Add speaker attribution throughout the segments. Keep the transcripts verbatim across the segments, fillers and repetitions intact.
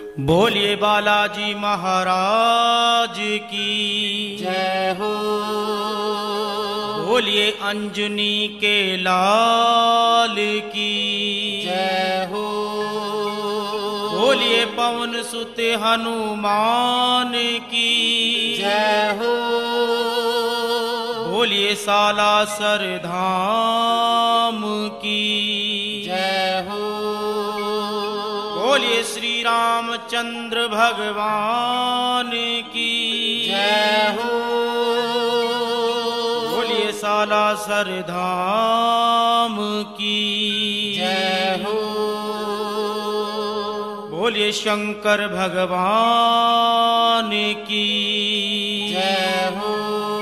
Speaker 1: बोलिए बालाजी महाराज की
Speaker 2: जय हो।
Speaker 1: बोलिए अंजनी के लाल की
Speaker 2: जय हो।
Speaker 1: बोलिए पवन सुत हनुमान की
Speaker 2: जय हो।
Speaker 1: बोलिए सालासर धाम की
Speaker 2: जय हो।
Speaker 1: बोलिए श्री रामचंद्र भगवान की
Speaker 2: जय हो।
Speaker 1: बोलिए सालासर धाम की
Speaker 2: जय हो।
Speaker 1: बोलिए शंकर भगवान की
Speaker 2: जय हो।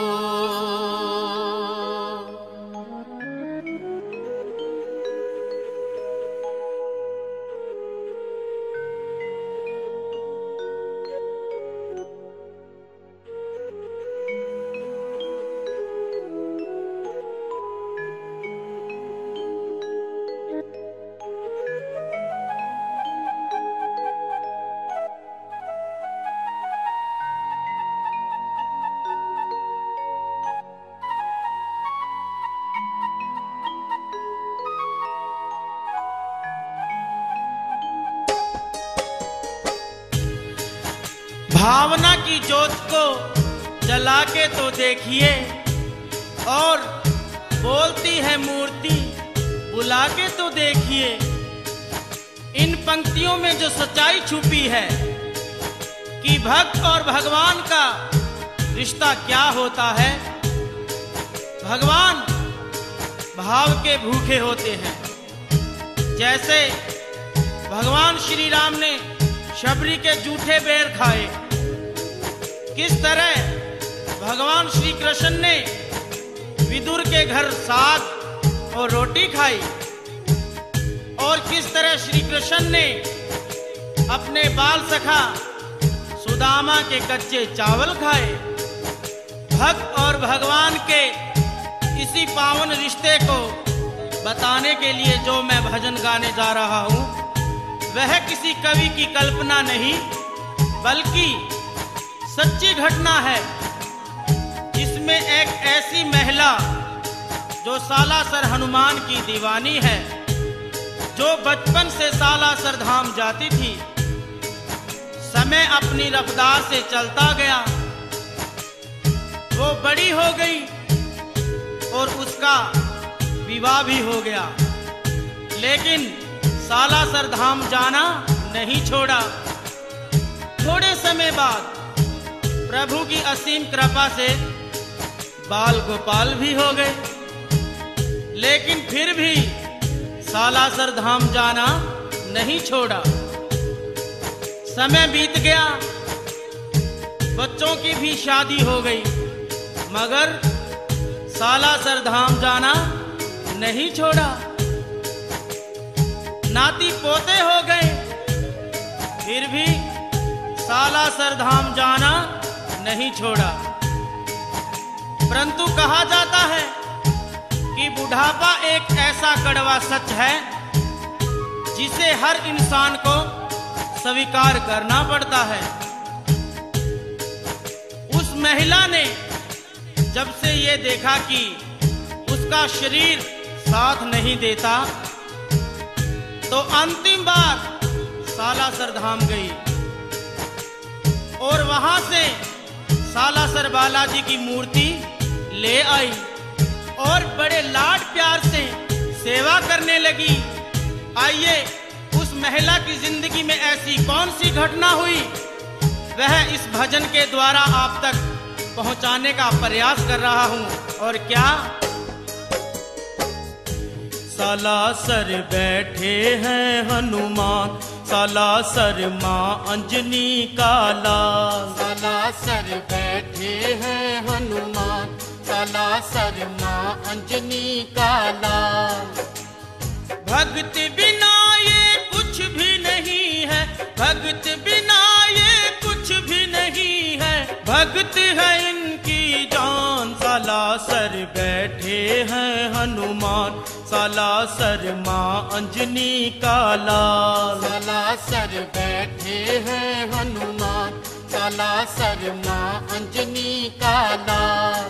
Speaker 1: भावना की ज्योत को जला के तो देखिए, और बोलती है मूर्ति बुला के तो देखिए। इन पंक्तियों में जो सच्चाई छुपी है कि भक्त और भगवान का रिश्ता क्या होता है। भगवान भाव के भूखे होते हैं। जैसे भगवान श्री राम ने शबरी के जूठे बेर खाए, किस तरह भगवान श्री कृष्ण ने विदुर के घर साग और रोटी खाई, और किस तरह श्री कृष्ण ने अपने बाल सखा सुदामा के कच्चे चावल खाए। भक्त और भगवान के इसी पावन रिश्ते को बताने के लिए जो मैं भजन गाने जा रहा हूं, वह किसी कवि की कल्पना नहीं, बल्कि सच्ची घटना है। इसमें एक ऐसी महिला जो सालासर हनुमान की दीवानी है, जो बचपन से सालासर धाम जाती थी। समय अपनी रफ्तार से चलता गया, वो बड़ी हो गई और उसका विवाह भी हो गया, लेकिन सालासर धाम जाना नहीं छोड़ा। थोड़े समय बाद प्रभु की असीम कृपा से बाल गोपाल भी हो गए, लेकिन फिर भी सालासर धाम जाना नहीं छोड़ा। समय बीत गया, बच्चों की भी शादी हो गई, मगर सालासर धाम जाना नहीं छोड़ा। नाती पोते हो गए, फिर भी सालासर धाम जाना नहीं छोड़ा। परंतु कहा जाता है कि बुढ़ापा एक ऐसा कड़वा सच है जिसे हर इंसान को स्वीकार करना पड़ता है। उस महिला ने जब से ये देखा कि उसका शरीर साथ नहीं देता, तो अंतिम बार सालासर धाम गई और वहां से सालासर बालाजी की मूर्ति ले आई और बड़े लाड प्यार से सेवा करने लगी। आइए, उस महिला की जिंदगी में ऐसी कौन सी घटना हुई, वह इस भजन के द्वारा आप तक पहुंचाने का प्रयास कर रहा हूं। और क्या, सालासर बैठे हैं हनुमान, सालासर माँ अंजनी का लाल।
Speaker 2: सालासर बैठे हैं हनुमान, सालासर माँ अंजनी का लाल।
Speaker 1: भक्त बिना ये कुछ भी नहीं है, भक्त बिना ये कुछ भी नहीं है, भक्त है इनकी जान। सालासर बैठे हैं हनुमान, सालासर माँ अंजनी का लाल।
Speaker 2: सालासर बैठे हैं हनुमान, सालासर माँ अंजनी का लाल।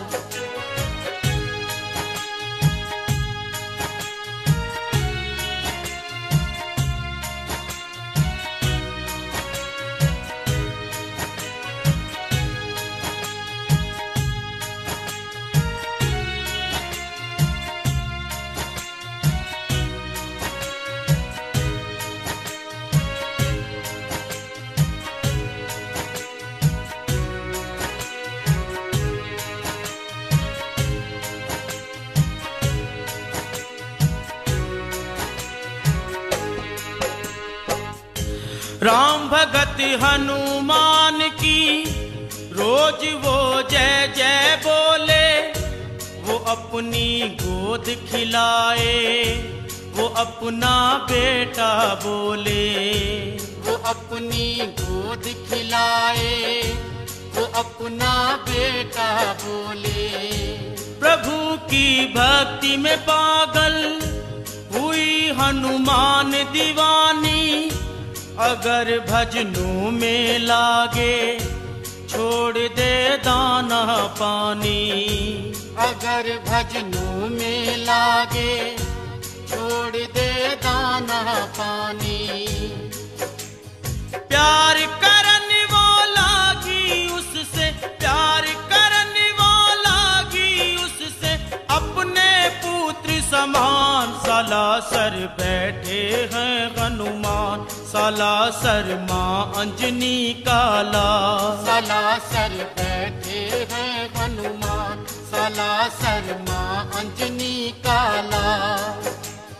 Speaker 1: राम भगत हनुमान की रोज वो जय जय बोले, वो अपनी गोद खिलाए, वो अपना बेटा बोले।
Speaker 2: वो अपनी गोद खिलाए, वो अपना बेटा बोले।
Speaker 1: प्रभु की भक्ति में पागल हुई हनुमान दीवानी, अगर भजनों में लागे छोड़ दे दाना पानी।
Speaker 2: अगर भजनों में लागे छोड़ दे दाना पानी।
Speaker 1: प्यार करन वो लागी उससे, प्यार करन वो लागी उससे, अपने पुत्र समान। सालासर बैठे हैं हनुमान, सालासर माँ अंजनी का लाल।
Speaker 2: सालासर बैठे हैं हनुमान, सालासर माँ अंजनी का लाल।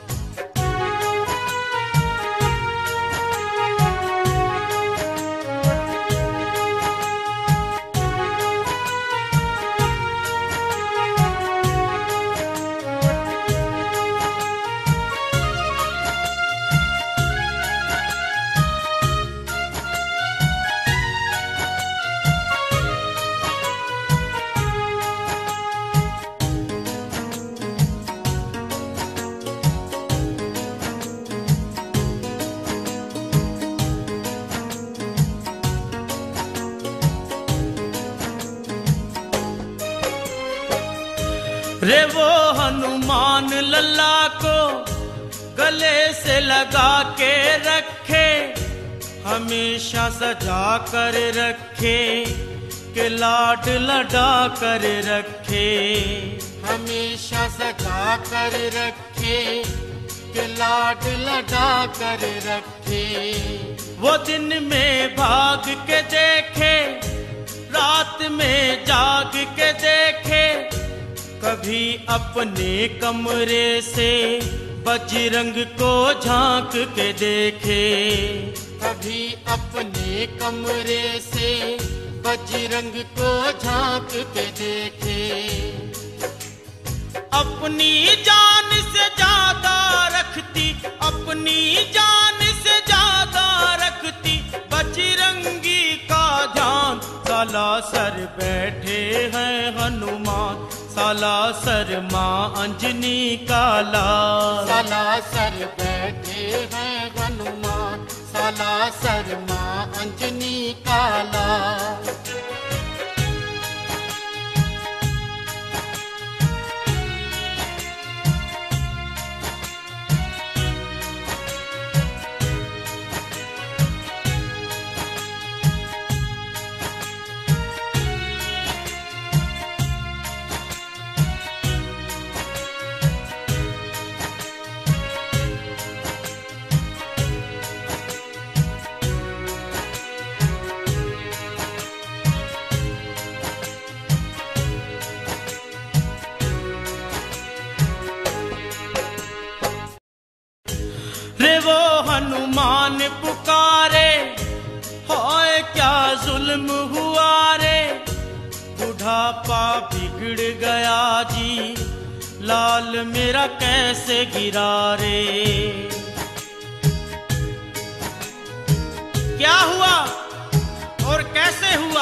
Speaker 1: रे वो हनुमान लल्ला को गले से लगा के रखे, हमेशा सजा कर रखे, के लाड लड़ा कर रखे।
Speaker 2: हमेशा सजा कर रखे, के लाड लड़ा कर रखे।
Speaker 1: वो दिन में भाग के देखे, रात में जाग के देखे, कभी अपने कमरे से बजरंग को झांक के देखे।
Speaker 2: कभी अपने कमरे से बजरंग को झांक के देखे।
Speaker 1: अपनी जान से ज्यादा रखती, अपनी जान से ज्यादा रखती, बजरंगी का ध्यान। सालासर बैठे हैं हनुमान, सालासर माँ अंजनी का लाल।
Speaker 2: सालासर बैठे हैं हनुमान, सालासर माँ अंजनी का लाल।
Speaker 1: हनुमान पुकारे, हाय क्या जुल्म हुआ रे, बुढ़ापा बिगड़ गया जी, लाल मेरा कैसे गिरा रे। क्या हुआ और कैसे हुआ,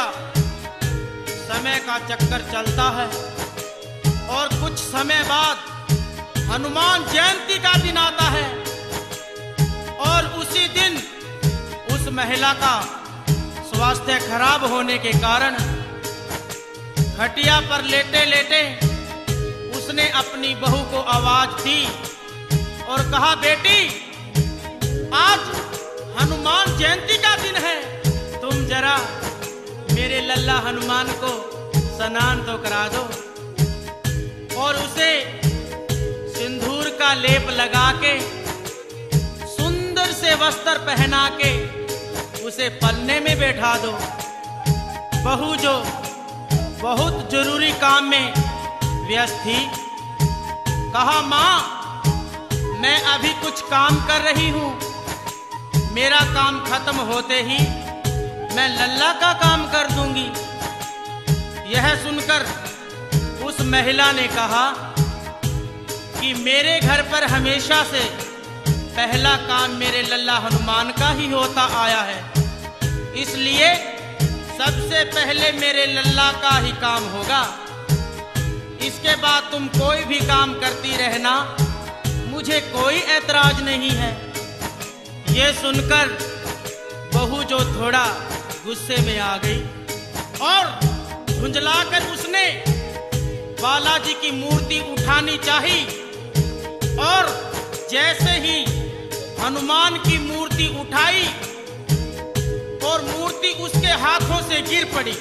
Speaker 1: समय का चक्कर चलता है और कुछ समय बाद हनुमान जयंती का दिन आता है और उसी दिन उस महिला का स्वास्थ्य खराब होने के कारण खटिया पर लेटे लेटे उसने अपनी बहू को आवाज दी और कहा, बेटी आज हनुमान जयंती का दिन है, तुम जरा मेरे लल्ला हनुमान को स्नान तो करा दो। और उसे सिंदूर का लेप लगा के सुंदर से वस्त्र पहना के उसे पलने में बैठा दो। बहू जो बहुत जरूरी काम में व्यस्त थी, कहा, माँ मैं अभी कुछ काम कर रही हूँ, मेरा काम खत्म होते ही मैं लल्ला का काम कर दूंगी। यह सुनकर उस महिला ने कहा कि मेरे घर पर हमेशा से पहला काम मेरे लल्ला हनुमान का ही होता आया है, इसलिए सबसे पहले मेरे लल्ला का ही काम होगा। इसके बाद तुम कोई भी काम करती रहना, मुझे कोई ऐतराज नहीं है। ये सुनकर बहू जो थोड़ा गुस्से में आ गई और झुंझलाकर उसने बालाजी की मूर्ति उठानी चाही और जैसे ही हनुमान की मूर्ति उठाई और मूर्ति उसके हाथों से गिर पड़ी।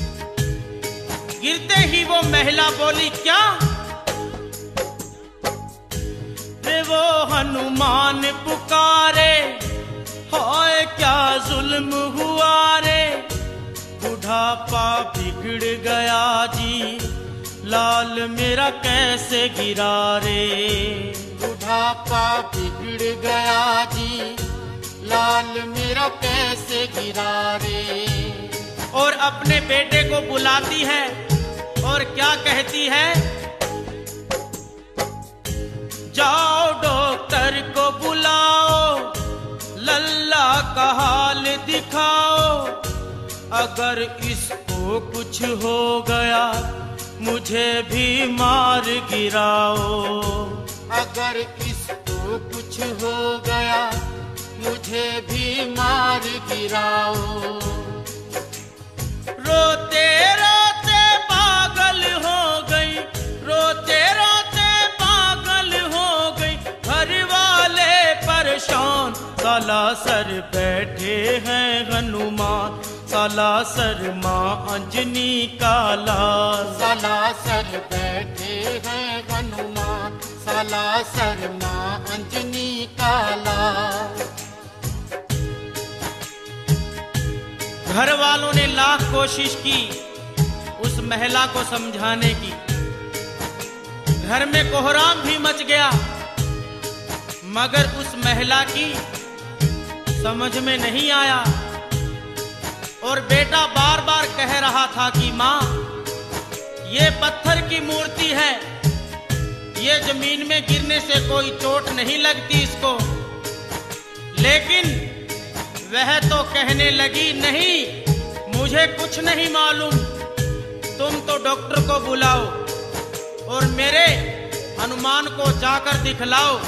Speaker 1: गिरते ही वो महिला बोली, क्या रे वो हनुमान पुकारे, हाय क्या जुल्म हुआ रे, बुढ़ापा बिगड़ गया जी, लाल मेरा कैसे गिरा रे।
Speaker 2: बुढ़ापा बिगड़ गया जी, लाल मेरा कैसे गिरा रे।
Speaker 1: और अपने बेटे को बुलाती है और क्या कहती है, जाओ डॉक्टर को बुलाओ, लल्ला का हाल दिखाओ, अगर इसको कुछ हो गया मुझे भी मार गिराओ।
Speaker 2: अगर इसको कुछ हो गया मुझे भी मार गिराओ।
Speaker 1: रोते रोते पागल हो गई, रोते रोते पागल हो गई, घर वाले परेशान, साला सर बैठे हैं हनुमान, साला सर माँ अंजनी का लाल।
Speaker 2: साला सर बैठे हैं हनुमान, साला सर माँ अंजनी का लाल।
Speaker 1: घर वालों ने लाख कोशिश की उस महिला को समझाने की, घर में कोहराम भी मच गया, मगर उस महिला की समझ में नहीं आया। और बेटा बार बार कह रहा था कि माँ ये पत्थर की मूर्ति है, ये जमीन में गिरने से कोई चोट नहीं लगती इसको। लेकिन वह तो कहने लगी, नहीं मुझे कुछ नहीं मालूम, तुम तो डॉक्टर को बुलाओ और मेरे हनुमान को जाकर दिखलाओ।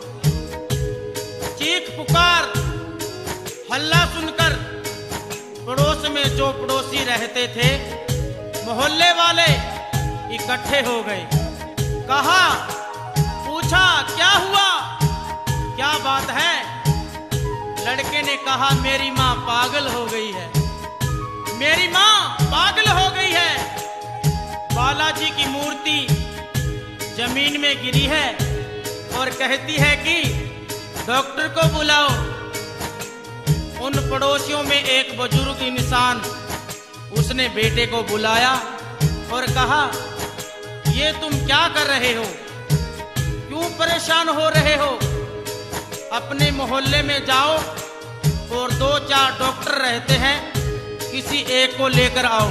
Speaker 1: चीख पुकार हल्ला सुनकर पड़ोस में जो पड़ोसी रहते थे, मोहल्ले वाले इकट्ठे हो गए। कहा, पूछा क्या हुआ, क्या बात है? लड़के ने कहा, मेरी माँ पागल हो गई है, मेरी माँ पागल हो गई है। बालाजी की मूर्ति जमीन में गिरी है और कहती है कि डॉक्टर को बुलाओ। उन पड़ोसियों में एक बुजुर्ग इंसान, उसने बेटे को बुलाया और कहा, ये तुम क्या कर रहे हो, क्यों परेशान हो रहे हो? अपने मोहल्ले में जाओ और दो चार डॉक्टर रहते हैं, किसी एक को लेकर आओ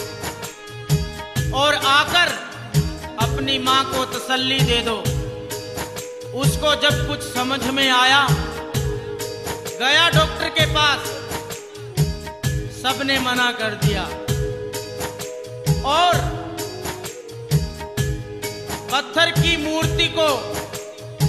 Speaker 1: और आकर अपनी माँ को तसल्ली दे दो। उसको जब कुछ समझ में आया, गया डॉक्टर के पास, सबने मना कर दिया और पत्थर की मूर्ति को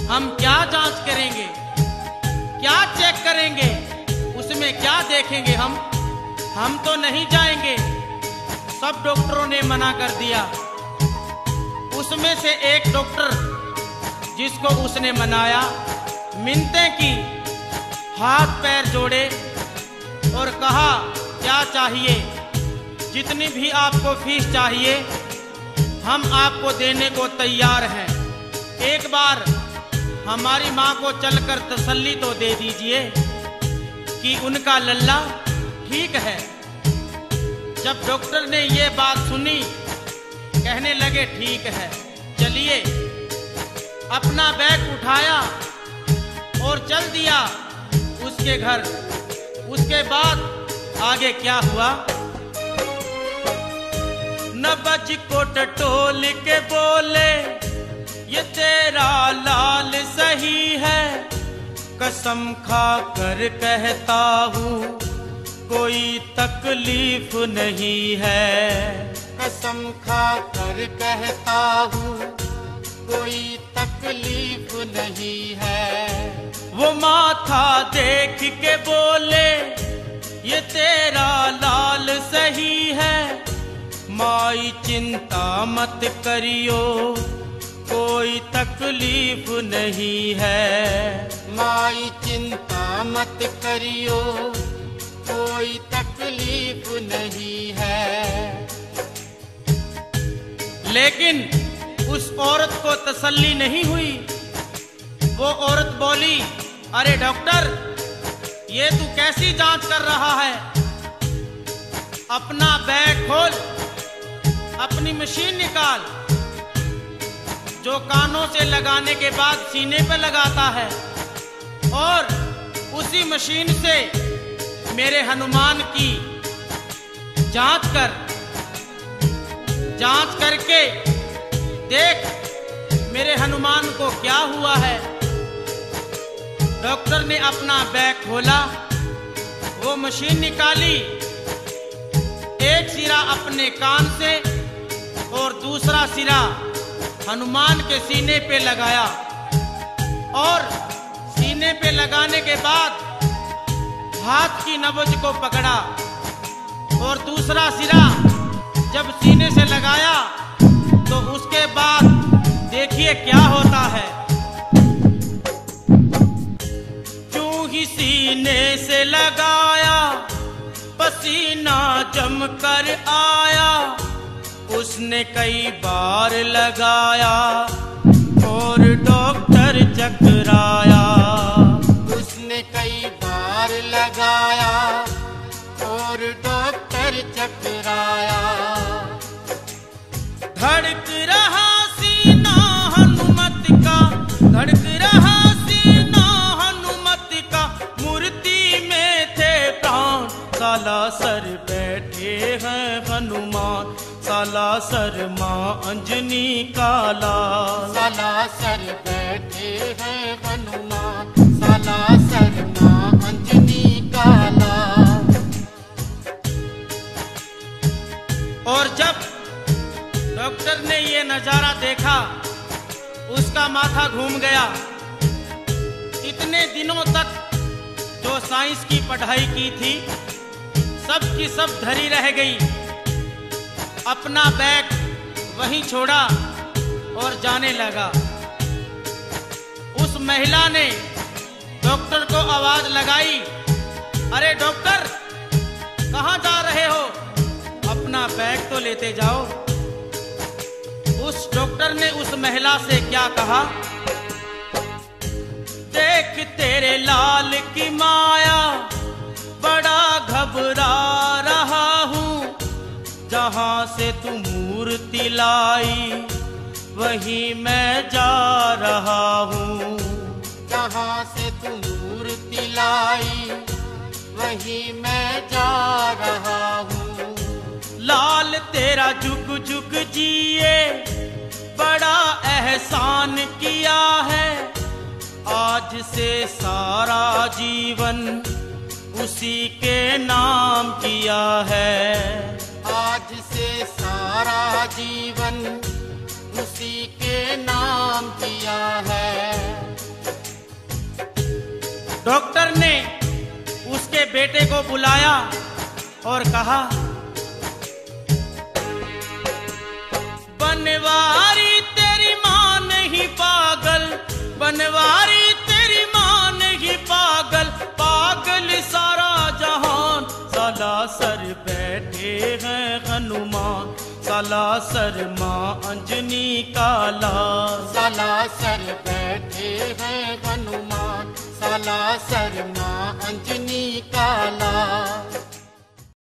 Speaker 1: हम क्या जांच करेंगे, क्या चेक करेंगे, उसमें क्या देखेंगे? हम हम तो नहीं जाएंगे। सब डॉक्टरों ने मना कर दिया। उसमें से एक डॉक्टर जिसको उसने मनाया, मिन्नतें की, हाथ पैर जोड़े और कहा क्या चाहिए, जितनी भी आपको फीस चाहिए हम आपको देने को तैयार हैं। एक बार हमारी माँ को चलकर तसल्ली तो दे दीजिए कि उनका लल्ला ठीक है। जब डॉक्टर ने ये बात सुनी, कहने लगे ठीक है, चलिए। अपना बैग उठाया और चल दिया उसके घर। उसके बाद आगे क्या हुआ? नबज को टटोल के बोले, ये तेरा लाल सही है, कसम खा कर कहता हूँ कोई तकलीफ नहीं है।
Speaker 2: कसम खा कर कहता हूँ कोई तकलीफ नहीं है।
Speaker 1: वो माथा देख के बोले, ये तेरा लाल सही है, माई चिंता मत करियो कोई तकलीफ नहीं है।
Speaker 2: माई चिंता मत करियो कोई तकलीफ नहीं है।
Speaker 1: लेकिन उस औरत को तसल्ली नहीं हुई। वो औरत बोली, अरे डॉक्टर, ये तू कैसी जांच कर रहा है? अपना बैग खोल, अपनी मशीन निकाल, जो कानों से लगाने के बाद सीने पे लगाता है, और उसी मशीन से मेरे हनुमान की जांच कर। जांच करके देख मेरे हनुमान को क्या हुआ है। डॉक्टर ने अपना बैग खोला, वो मशीन निकाली, एक सिरा अपने कान से और दूसरा सिरा हनुमान के सीने पे लगाया, और सीने पे लगाने के बाद हाथ की नब्ज को पकड़ा, और दूसरा सिरा जब सीने से लगाया तो उसके बाद देखिए क्या होता है। क्यों ही सीने से लगाया, पसीना जम कर आया, उसने कई बार लगाया और डॉक्टर चकराया।
Speaker 2: उसने कई बार लगाया और डॉक्टर चकराया।
Speaker 1: धड़क रहा सीना हनुमत का, धड़क रहा सीना हनुमत का, मूर्ति में थे प्राण, साला सर बैठे हैं हनुमान, साला सर माँ अंजनी का लाल।
Speaker 2: साला सर बैठे हैं हनुमान, साला सर माँ अंजनी का लाल।
Speaker 1: और जब डॉक्टर ने ये नजारा देखा, उसका माथा घूम गया। इतने दिनों तक जो साइंस की पढ़ाई की थी, सब की सब धरी रह गई। अपना बैग वहीं छोड़ा और जाने लगा। उस महिला ने डॉक्टर को आवाज लगाई, अरे डॉक्टर, कहाँ जा रहे हो? अपना बैग तो लेते जाओ। उस डॉक्टर ने उस महिला से क्या कहा? देख तेरे लाल की माया, बड़ा घबरा रहा हूँ, जहाँ से तू मूर्ति लाई वहीं मैं जा रहा हूँ।
Speaker 2: जहाँ से तू मूर्ति लाई वहीं मैं जा रहा हूँ।
Speaker 1: लाल तेरा जुग जुग जिए, बड़ा एहसान किया है, आज से सारा जीवन उसी के नाम किया है।
Speaker 2: आज से सारा जीवन उसी के नाम किया है।
Speaker 1: डॉक्टर ने उसके बेटे को बुलाया और कहा, बनवारी तेरी मां नहीं पागल, बनवारी तेरी मां नहीं पागल, पागल सारा जहान, साला सर बैठे हैं हनुमान, साला सर मां अंजनी का लाल।
Speaker 2: साला सर बैठे हैं हनुमान, साला सर मां अंजनी का लाल।